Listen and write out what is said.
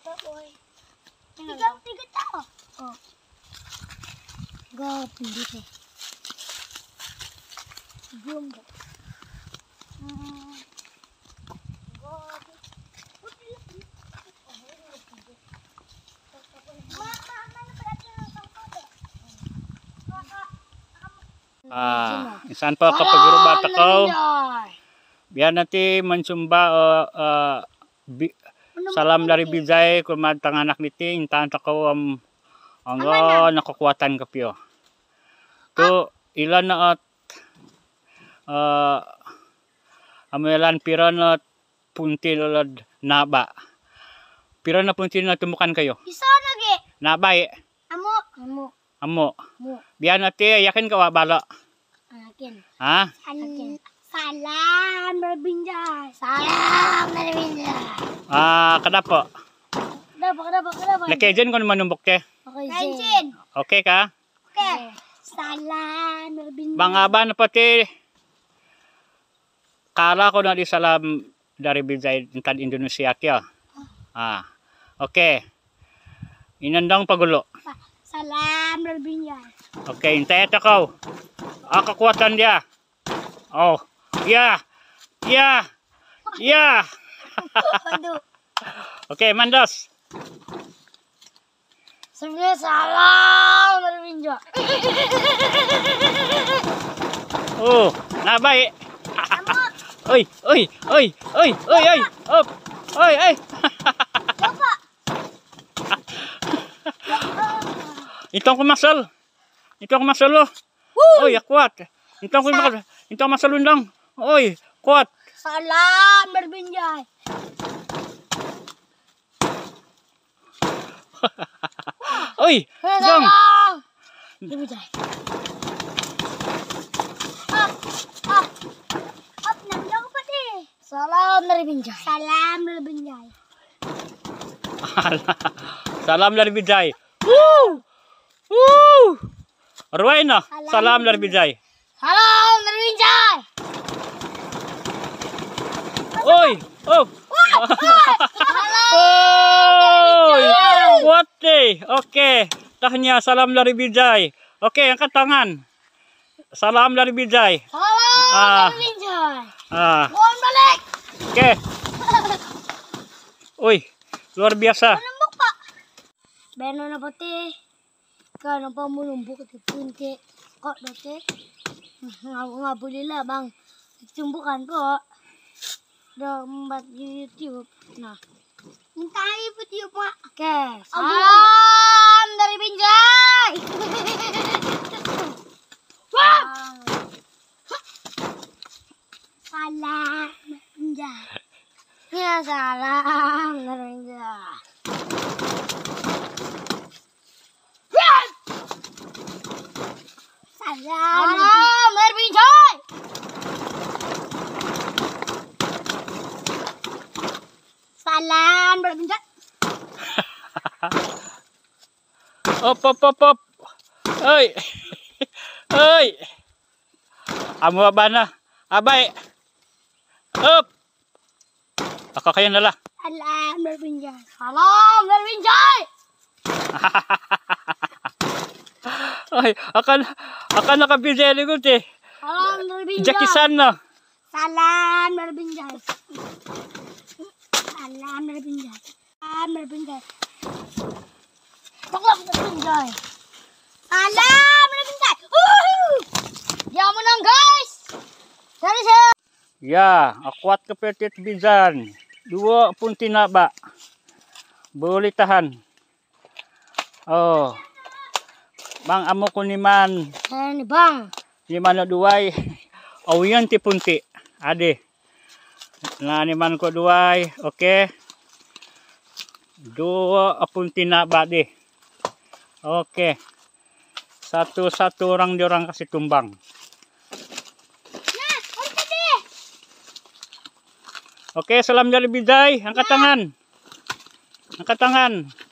Tiga tao. Oh. Go, dito. Jumbo. Insan po kapag bata ko, biar nanti mensumba salam dari Bijay kumantang anak niti intan ko anggo nakukuatan kapyo. Tu ilan na at amelan piran at punti lolod naba. Piran na punti na tumukan kayo. Isa lagi. Nabay. Amo. Biar nanti yakin ka bala. Akin. Ha? Salam dari Binjai. Salam dari Binjai. Kadapo. Kenapa? Nakejen ko naman numbok te. Kenjin. Okay ka? Okay. Salam dari Binjai. Bang aba na pati. Kala ko na di salam dari Binjai intan Indonesia kya. Okay. Inandang pagulo. Salam dari Binjai. Okay, intay ito ko. Kakuatan dia. Oh, ya. Okay, mandos. Sebenarnya salam dari Binjai. Oh, nabay. Oi. Op. Oi. Coba. Itong kumasal. Lo. Oy, kuat. Itong masalundang. Oy, kuat. Salam dari Binjai. Oy, dong. Dari Binjai. Nandang pati. Salam dari Binjai. Salam dari Binjai. Salam dari Bijay. Ruwaina, salam dari Bijay. Salam dari Binjai. Oi, oh. What day? Oke, tahnya salam dari Bijay. Oke, angkat tangan. Salam dari Bijay. Salam dari Binjai. Mohon balik. Oke. Oi, luar biasa. Menumbuk, Pak. Beno na pati. Kano pa menumbuk ke punti. Kok dati? Nga boleh bang. Tumbukan po. Dombat YouTube. Nah. Minta YouTube, Pak. Oke. Salam dari Binjai. Salam Binjai. Ya, salam dari Binjai. Salam dari Binjai. Salam dari Binjai. Op. Oi. Amo abana. Abay. Up. Ako kayo nala. Salam dari Binjai. Salam dari Binjai. Ay, akan nakabideli ko te. Salam dari Binjai. Jakisan na. Salam dari Binjai. Salam dari Binjai. Salam dari Binjai. Salam dari Binjai. Salam dari Binjai. Dia menang, guys. Dari saya. Ya, akuat kepetit bizan. 2 punti naba. Boleh tahan. Oh. Bang amo kuniman. Ini bang. Di mana duay. Awiyan ti punti. Ade. Na ni man ko duay. Oke. 2 punti naba di. Oke. Satu-satu orang diorang kasih tumbang. Oke, salam dari Bijay. Angkat tangan.